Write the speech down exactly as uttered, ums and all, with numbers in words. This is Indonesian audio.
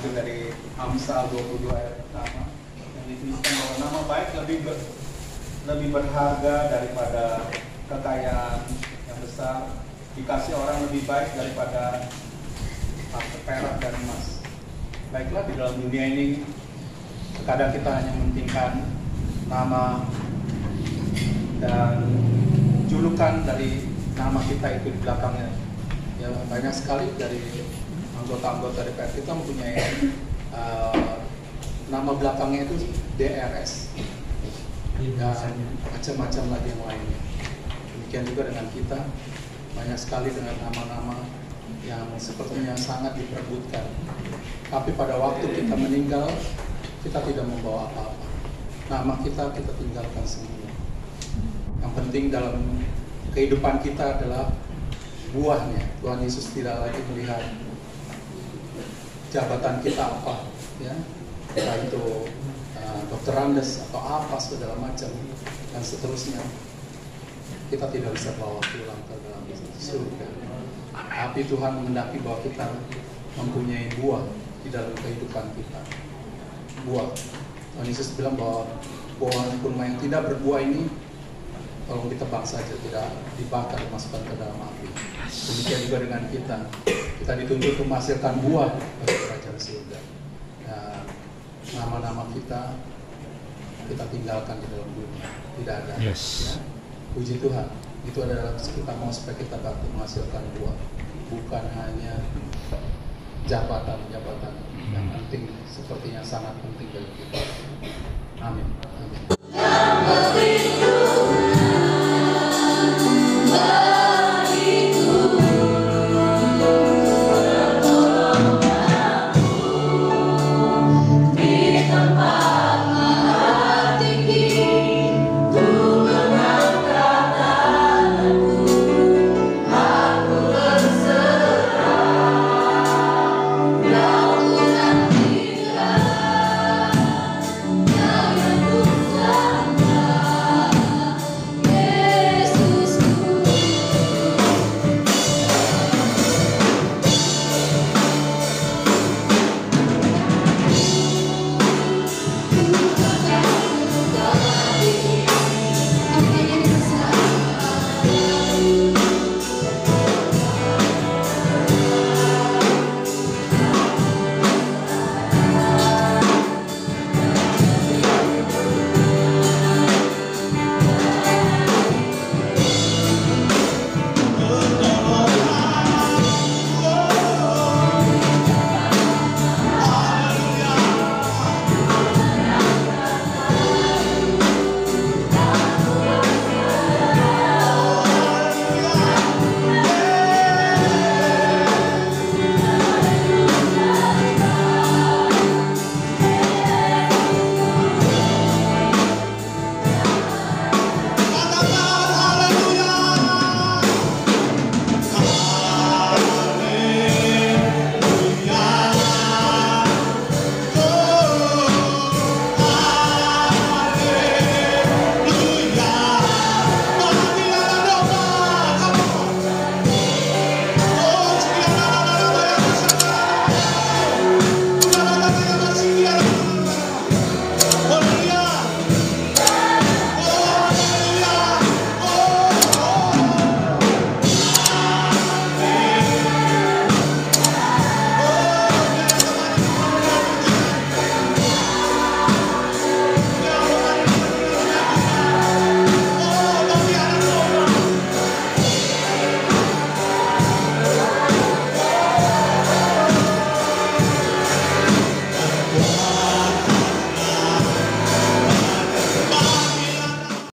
diambil dari Amsal dua puluh dua ayat pertama yang dituliskan bahwa nama baik lebih ber, lebih berharga daripada kekayaan yang besar, dikasih orang lebih baik daripada perak dan emas. Baiklah, di dalam dunia ini kadang kita hanya mementingkan nama dan julukan dari nama kita itu di belakangnya. Ya, banyak sekali dari anggota-anggota D P R kita mempunyai uh, nama belakangnya itu D R S dan macam-macam lagi yang lainnya. Demikian juga dengan kita, banyak sekali dengan nama-nama yang sepertinya sangat diperebutkan. Tapi pada waktu kita meninggal, kita tidak membawa apa-apa. Nama kita, kita tinggalkan semua. Yang penting dalam kehidupan kita adalah buahnya. Tuhan Yesus tidak lagi melihat jabatan kita apa, ya, entah itu uh, dokter Andes atau apa segala macam dan seterusnya. Kita tidak bisa bawa pulang ke dalam surga. Tapi Tuhan menghendaki bahwa kita mempunyai buah di dalam kehidupan kita. Buah. Tuhan Yesus bilang bahwa pohon kurma yang tidak berbuah ini tolong ditebang saja, tidak dibakar, dimasukkan ke dalam api. Demikian juga dengan kita. Kita dituntut untuk menghasilkan buah bagi kerajaan surga. Dan nama-nama kita kita tinggalkan di dalam dunia. Tidak ada. Yes. Ya. Puji Tuhan. Itu adalah kita mau supaya kita dapat menghasilkan buah. Bukan hanya jabatan-jabatan yang penting, sepertinya sangat penting bagi kita. Amin. Amin.